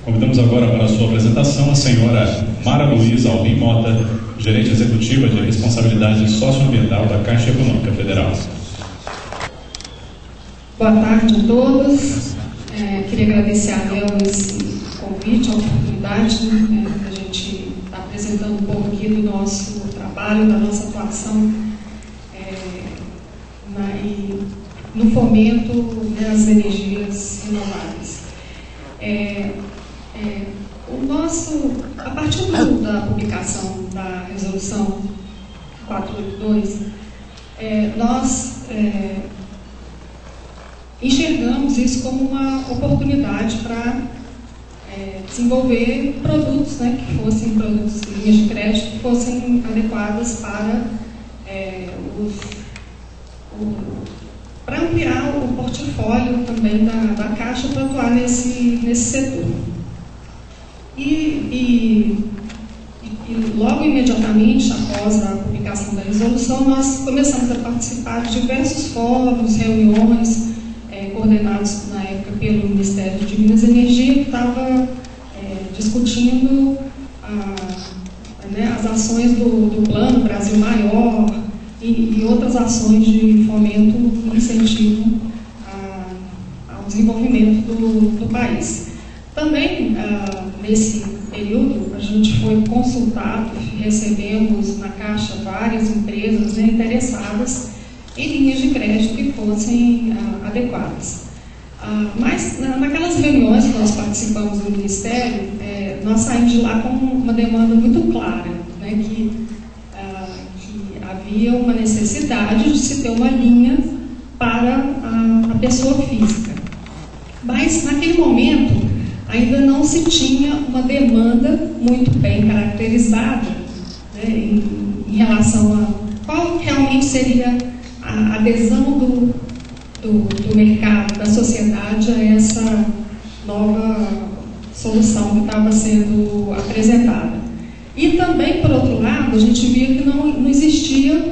Convidamos agora para a sua apresentação a senhora Mara Luísa Albim Mota, gerente executiva de responsabilidade socioambiental da Caixa Econômica Federal. Boa tarde a todos. Queria agradecer a Léo esse convite, a oportunidade da gente estar apresentando um pouco aqui do nosso trabalho, da nossa atuação no fomento das energias renováveis. A partir da publicação da resolução 482, nós enxergamos isso como uma oportunidade para desenvolver produtos, que fossem produtos, linhas de crédito, que fossem adequadas para para ampliar o portfólio também da Caixa para atuar nesse setor. E logo imediatamente após a publicação da resolução, nós começamos a participar de diversos fóruns, reuniões, coordenados na época pelo Ministério de Minas e Energia, que estava discutindo as ações do Plano Brasil Maior e outras ações de fomento e incentivo ao desenvolvimento do país. Também, nesse período, a gente foi consultado, recebemos na Caixa várias empresas interessadas em linhas de crédito que fossem adequadas. Mas, naquelas reuniões que nós participamos do Ministério, nós saímos de lá com uma demanda muito clara, que havia uma necessidade de se ter uma linha para a pessoa física. Mas, naquele momento, ainda não se tinha uma demanda muito bem caracterizada em relação a qual realmente seria a adesão do mercado, da sociedade a essa nova solução que estava sendo apresentada. E também, por outro lado, a gente via que não existia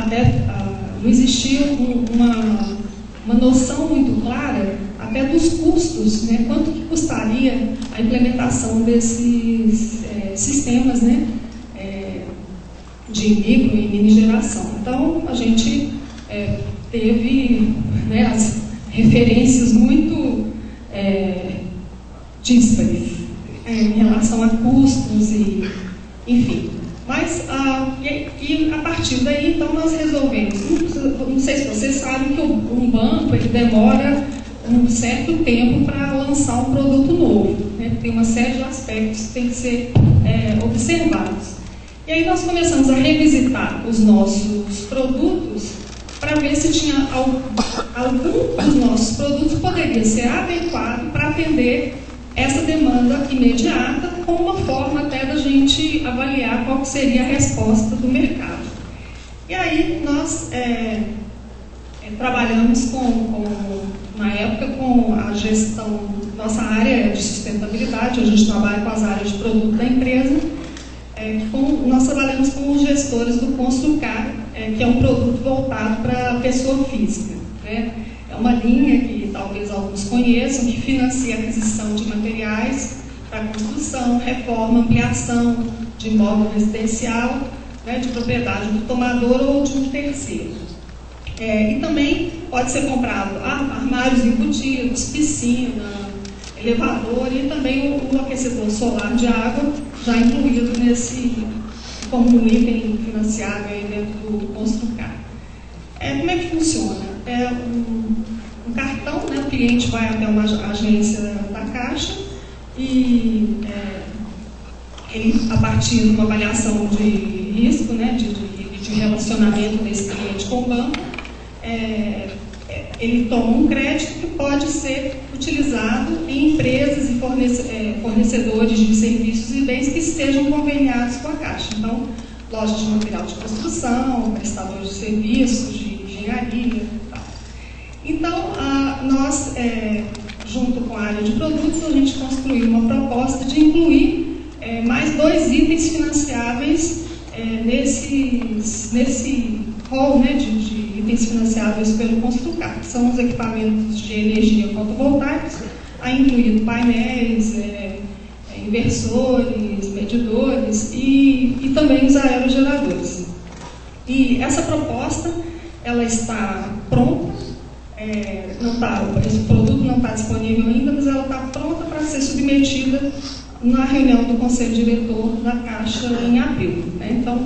uma noção muito clara até dos custos, quanto que custaria a implementação desses sistemas de micro e mini geração. Então, a gente teve as referências muito díspares em relação a custos e enfim. Mas, e a partir daí, então, nós resolvemos. Não sei se vocês sabem que um banco ele demora um certo tempo para lançar um produto novo. Tem uma série de aspectos que têm que ser observados. E aí nós começamos a revisitar os nossos produtos para ver se tinha algum dos nossos produtos que poderia ser adequado para atender essa demanda imediata, com uma forma até da gente avaliar qual seria a resposta do mercado. E aí nós trabalhamos na época com a gestão, nossa área de sustentabilidade, a gente trabalha com as áreas de produto da empresa, nós trabalhamos com os gestores do Construcar, que é um produto voltado para a pessoa física. É uma linha que talvez alguns conheçam, que financia a aquisição de materiais para construção, reforma, ampliação de imóvel residencial, de propriedade do tomador ou de um terceiro. E também pode ser comprado armários embutidos, piscina, elevador e também o aquecedor solar de água, já incluído como um item financiado dentro do Construcar. Como é que funciona? Um cartão, o cliente vai até uma agência da Caixa e ele, a partir de uma avaliação de risco, de relacionamento desse cliente com o banco, ele toma um crédito que pode ser utilizado em empresas e fornecedores de serviços e bens que estejam conveniados com a Caixa. Então, lojas de material de construção, prestadores de serviços, de engenharia e tal. Então, nós, junto com a área de produtos, a gente construiu uma proposta de incluir mais 2 itens financiáveis nesse rol de itens financiáveis pelo Construcar, que são os equipamentos de energia fotovoltaicos, incluindo painéis, inversores, medidores e também os aerogeradores. E essa proposta, ela está pronta, esse produto não está disponível ainda, mas ela está pronta para ser submetida na reunião do Conselho Diretor da Caixa em abril, né? Então,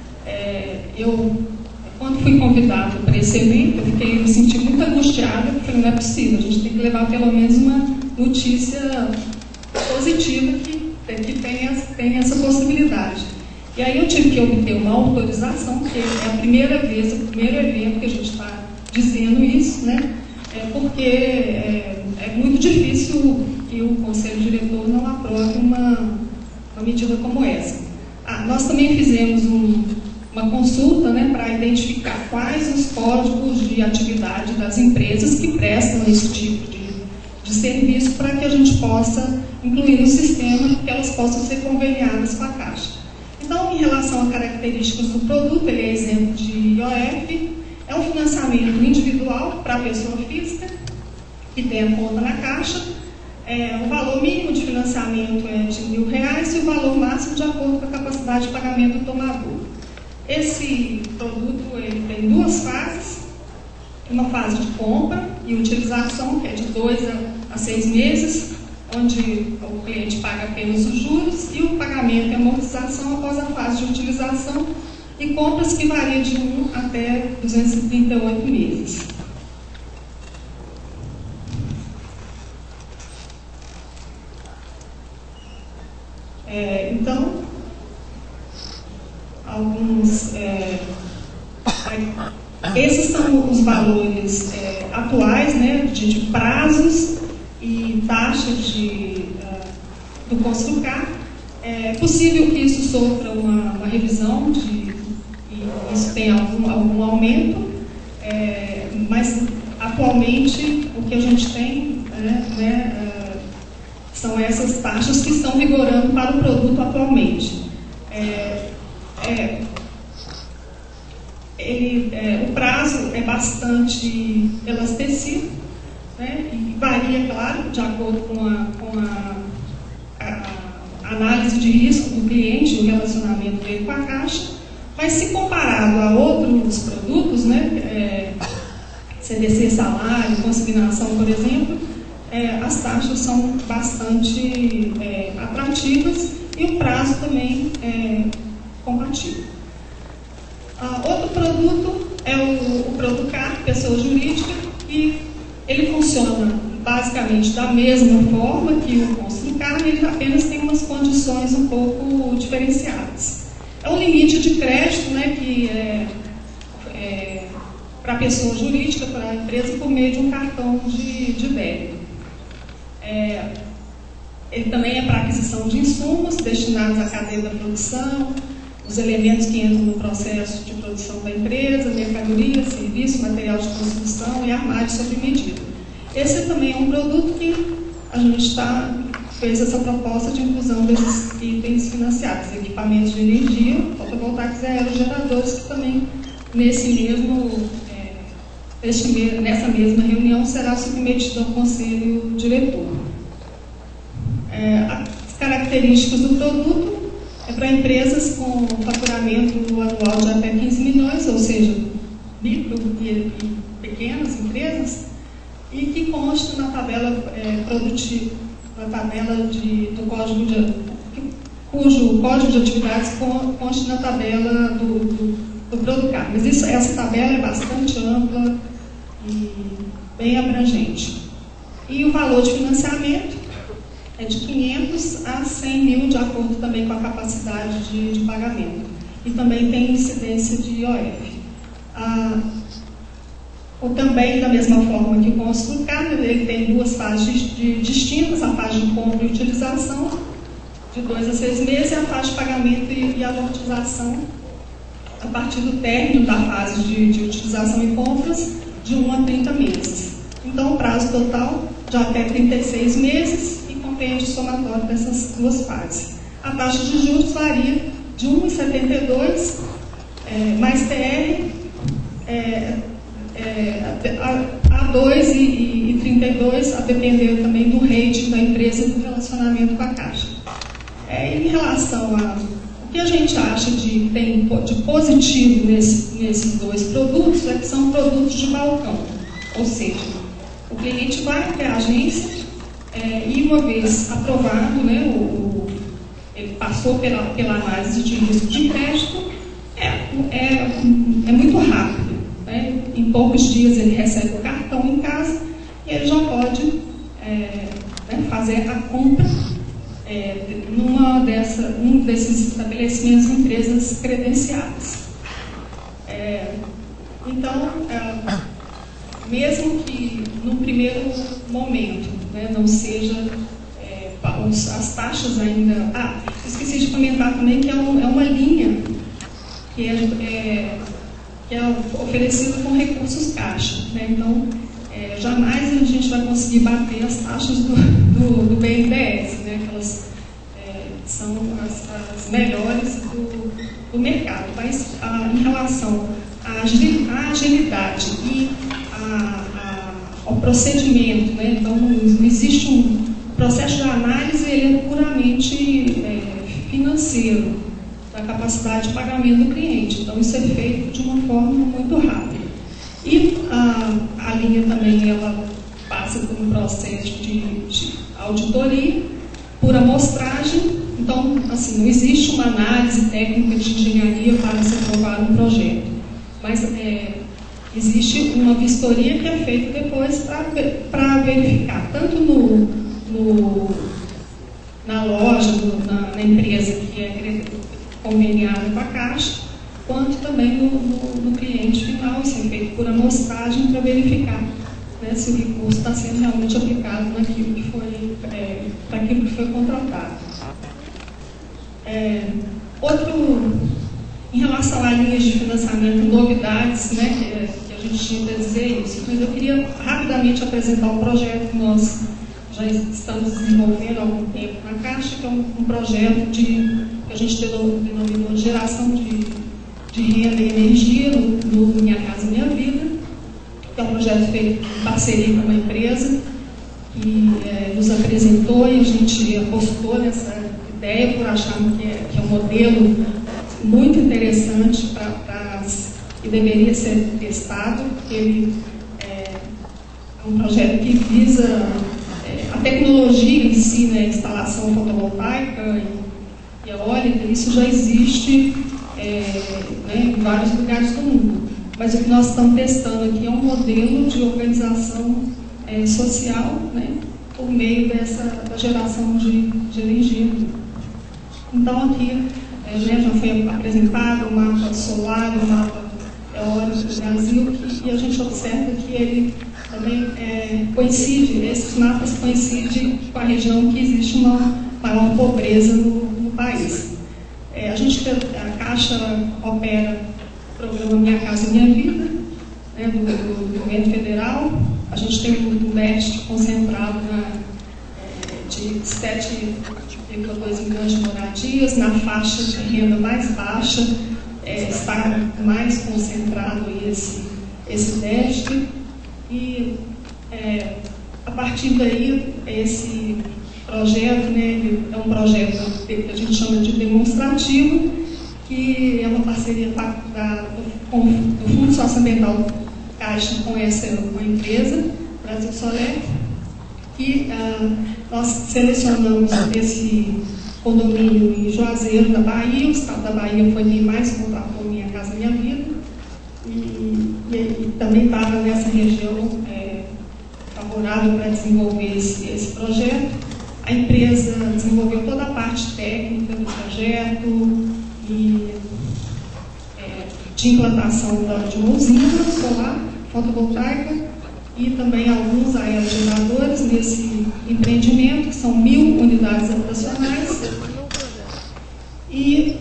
quando fui convidada para esse evento, eu me senti muito angustiada, porque não é possível, a gente tem que levar pelo menos uma notícia positiva que tem essa possibilidade. E aí eu tive que obter uma autorização, porque é a primeira vez, o primeiro evento que a gente está dizendo isso, né? Porque é muito difícil que o Conselho Diretor não aprove uma medida como essa. Nós também fizemos uma consulta, né, para identificar quais os códigos de atividade das empresas que prestam esse tipo de serviço, para que a gente possa incluir no sistema, que elas possam ser conveniadas com a Caixa. Então, em relação a características do produto, ele é isento de IOF, é um financiamento individual para a pessoa física que tem a conta na Caixa. O valor mínimo de financiamento é de R$1.000 e o valor máximo de acordo com a capacidade de pagamento do tomador. Esse produto ele tem duas fases, uma fase de compra e utilização, que é de 2 a 6 meses, onde o cliente paga apenas os juros, e o pagamento e amortização após a fase de utilização, e compras que variam de 1 até 238 meses. Então, esses são os valores atuais, né, de prazos e taxas do Construcar. É possível que isso sofra uma revisão, e isso tenha algum aumento, mas atualmente o que a gente tem são essas taxas que estão vigorando para o produto atualmente. O prazo é bastante elastecido, né, e varia, claro, de acordo com a análise de risco do cliente, o relacionamento dele com a Caixa, mas se comparado a outros produtos, né, CDC salário, consignação, por exemplo, as taxas são bastante atrativas e o prazo também é compatível. Outro produto é o Producar, pessoa jurídica, e ele funciona basicamente da mesma forma que o Construcar, ele apenas tem umas condições um pouco diferenciadas. É um limite de crédito, né, que para a pessoa jurídica, para a empresa, por meio de um cartão de débito. Ele também é para aquisição de insumos destinados à cadeia da produção, os elementos que entram no processo de produção da empresa, mercadoria, serviço, material de construção e armário sob medida. Esse também é um produto que a gente fez essa proposta de inclusão desses itens financiados, equipamentos de energia, fotovoltaicos e aerogeradores, que também nessa mesma reunião será submetido ao Conselho Diretor. As características do produto para empresas com faturamento anual de até 15 milhões, ou seja, micro e pequenas empresas, e que consta na tabela produtiva, na tabela do código cujo código de atividades consta na tabela do Producar. Mas essa tabela é bastante ampla e bem abrangente. E o valor de financiamento é de 500 a 100 mil, de acordo também com a capacidade de pagamento. E também tem incidência de IOF. Ou também, da mesma forma que o Construcar, ele tem duas fases distintas, a fase de compra e utilização, de 2 a 6 meses, e a fase de pagamento e amortização, a partir do término da fase de utilização e compras, de 1 a 30 meses. Então, o prazo total de até 36 meses, compêndio somatório dessas duas fases. A taxa de juros varia de 1,72 mais TR a 2,32, a depender também do rating da empresa e do relacionamento com a Caixa. Em relação a o que a gente acha de tem de positivo nesses dois produtos, é que são produtos de balcão, ou seja, o cliente vai até a agência e, uma vez aprovado, né, ele passou pela análise de risco de crédito, é muito rápido, né? Em poucos dias ele recebe o cartão em casa e ele já pode fazer a compra num desses estabelecimentos, empresas credenciadas. Então, mesmo que no primeiro momento, né, não seja as taxas ainda... esqueci de comentar também que é uma linha que é oferecida com recursos caixa, né? Então, jamais a gente vai conseguir bater as taxas do BNDES, né? Que elas são as melhores do mercado. Mas em relação à agilidade e ao procedimento, né? Então não existe um processo de análise, ele é puramente financeiro, da capacidade de pagamento do cliente. Então isso é feito de uma forma muito rápida. E a linha também ela passa por um processo de auditoria por amostragem. Então, assim, não existe uma análise técnica de engenharia para se aprovar um projeto, mas existe uma vistoria que é feita depois para verificar, tanto na loja, na empresa que é conveniada com a Caixa, quanto também no cliente final. Isso é feito por amostragem para verificar, né, se o recurso está sendo realmente aplicado naquilo que foi, para aquilo que foi contratado. Em relação a linhas de financiamento, novidades, né, que a gente tinha para dizer isso, mas eu queria rapidamente apresentar um projeto que nós já estamos desenvolvendo há algum tempo na Caixa, que é um projeto que a gente denominou de geração de renda e energia no Minha Casa Minha Vida, que é um projeto feito em parceria com uma empresa que nos apresentou e a gente apostou nessa ideia por acharmos que é um modelo muito interessante e deveria ser testado. Ele é um projeto que visa a tecnologia em si, né, instalação fotovoltaica e eólica. Isso já existe em vários lugares do mundo, mas o que nós estamos testando aqui é um modelo de organização social, né, por meio da geração de energia. Então aqui já foi apresentado o mapa solar, o mapa eólico do Brasil, e a gente observa que ele também esses mapas coincidem com a região que existe uma maior pobreza no país. A Caixa opera o programa Minha Casa Minha Vida, né, do governo federal. A gente tem um déficit concentrado de 7,2 milhões de moradias. Na faixa de renda mais baixa está mais concentrado esse déficit. E a partir daí, esse projeto, né, é um projeto que a gente chama de demonstrativo, que é uma parceria do Fundo Socioambiental Caixa com uma empresa, Brasil Soler, que nós selecionamos esse condomínio em Juazeiro da Bahia. O estado da Bahia foi quem mais contratou Minha Casa Minha Vida, e também estava nessa região favorável para desenvolver esse projeto. A empresa desenvolveu toda a parte técnica do projeto e de implantação de uma usina solar fotovoltaica e também alguns aerogeradores nesse empreendimento, que são 1.000 unidades habitacionais. E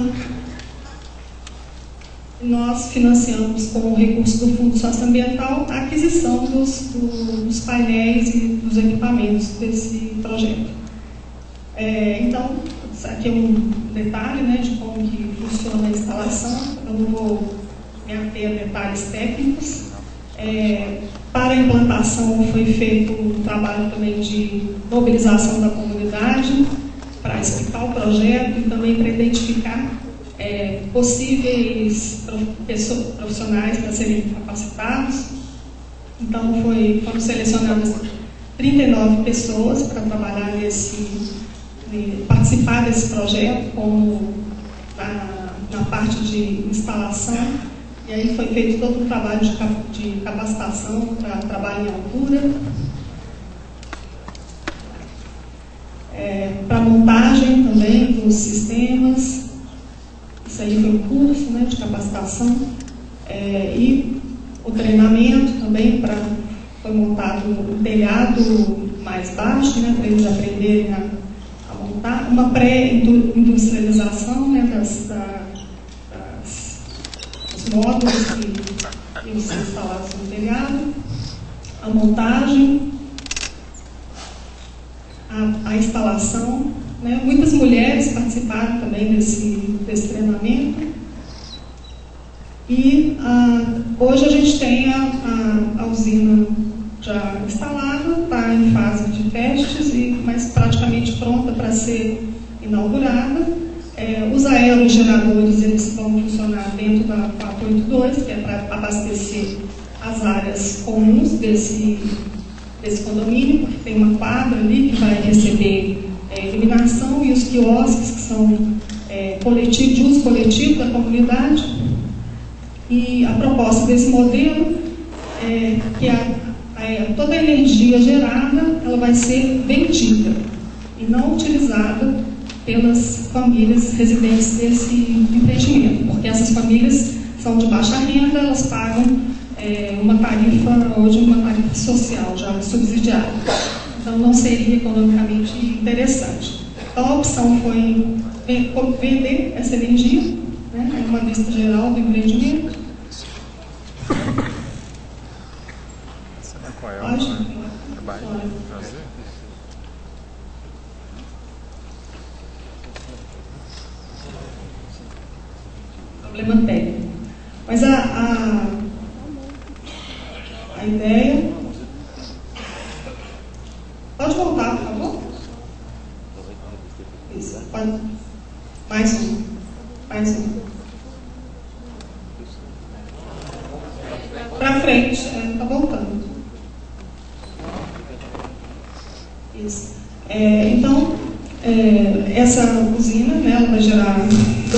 nós financiamos com o recurso do Fundo Socioambiental a aquisição dos painéis e dos equipamentos desse projeto. Então, aqui é um detalhe, né, de como que funciona a instalação. Eu não vou me ater a detalhes técnicos. Para a implantação foi feito um trabalho também de mobilização da comunidade. para explicar o projeto e também para identificar possíveis profissionais para serem capacitados. Então, foram selecionadas 39 pessoas para trabalhar participar desse projeto, como na parte de instalação, e aí foi feito todo um trabalho de capacitação para trabalho em altura, para montagem também dos sistemas. Isso aí foi um curso, né, de capacitação, e o treinamento também foi montado um telhado mais baixo, né, para eles aprenderem a montar, uma pré-industrialização, né, dos módulos que iam ser instalados no telhado, a montagem, a instalação, né. Muitas mulheres participaram também desse treinamento. E hoje a gente tem a usina já instalada, está em fase de testes, mas praticamente pronta para ser inaugurada. Os aerogeradores, eles vão funcionar dentro da 482, que é para abastecer as áreas comuns desse condomínio, porque tem uma quadra ali que vai receber iluminação, e os quiosques, que são de uso coletivo da comunidade. E a proposta desse modelo é que toda a energia gerada ela vai ser vendida e não utilizada pelas famílias residentes desse empreendimento, porque essas famílias são de baixa renda, elas pagam uma tarifa social já subsidiada, então não seria economicamente interessante. Então a opção foi vender essa energia, né, uma vista geral do empreendimento. Problema técnico. Mas a ideia... Pode voltar, por favor? Isso, pode. Mais um. Para frente, está voltando. Isso. Então, essa usina, né, ela vai gerar 2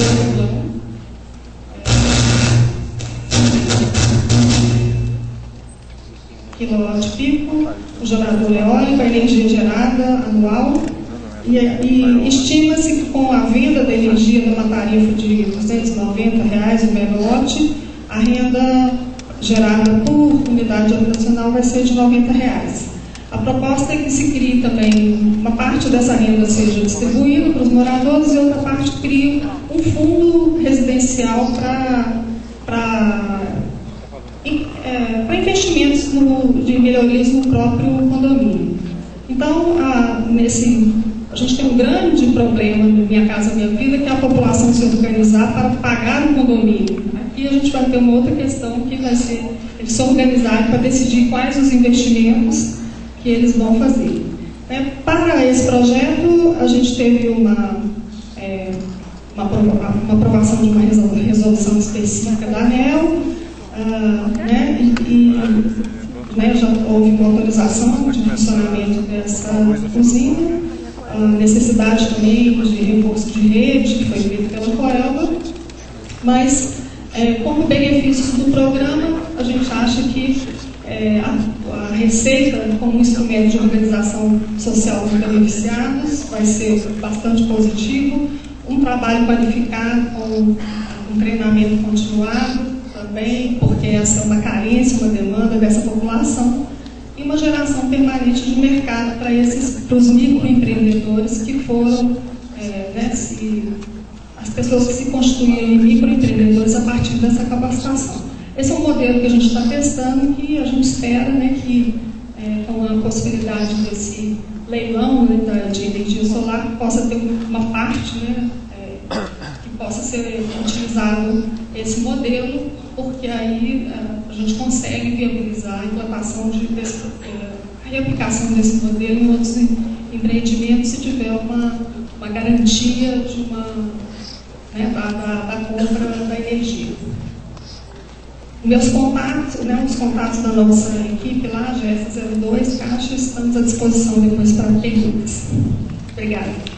kW-pico, o gerador eólico, a energia gerada anual, e estima-se que com a venda da energia numa tarifa de R$ 290 o megawatt, a renda gerada por unidade habitacional vai ser de R$ 90. A proposta é que se crie também, uma parte dessa renda seja distribuída para os moradores e outra parte crie um fundo residencial para investimentos de melhorias no próprio condomínio. Então, a gente tem um grande problema no Minha Casa Minha Vida, que é a população se organizar para pagar o condomínio. Aqui a gente vai ter uma outra questão, que vai ser eles se organizarem para decidir quais os investimentos que eles vão fazer. Para esse projeto, a gente teve uma aprovação de uma resolução específica da ANEEL, já houve uma autorização de funcionamento dessa usina, a necessidade também de reforço de rede, que foi feito pela Coelba, mas como benefícios do programa, a gente acha que a receita como instrumento de organização social dos beneficiados vai ser bastante positivo, um trabalho qualificado com um treinamento continuado também, porque essa é uma carência, uma demanda dessa população, e uma geração permanente de mercado para os microempreendedores que foram, as pessoas que se constituíram em microempreendedores a partir dessa capacitação. Esse é um modelo que a gente está testando, que a gente espera, que com a possibilidade desse leilão de energia solar possa ter uma parte, que possa ser utilizado esse modelo, porque aí a gente consegue viabilizar a implantação a reaplicação desse modelo em outros empreendimentos, se tiver uma garantia de da compra da energia. Meus contatos, os contatos da nossa equipe lá, GF02, Caixa, estamos à disposição depois para perguntas. Obrigada.